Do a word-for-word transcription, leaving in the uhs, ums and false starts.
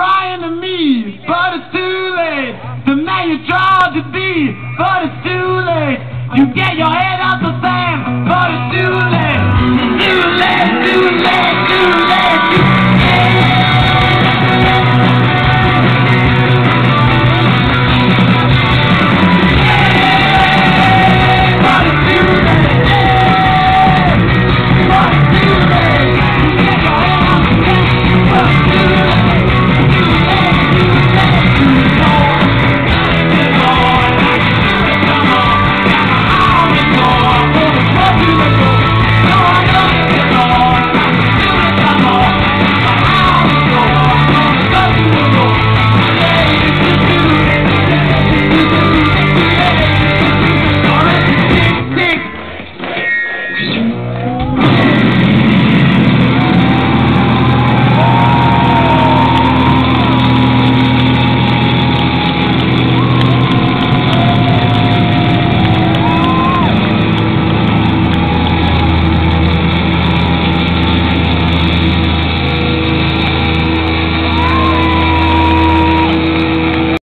trying to me, but it's too late. The man you tried to be, but it's too late. You get your head out the sand, but it's too late. Too late, too late.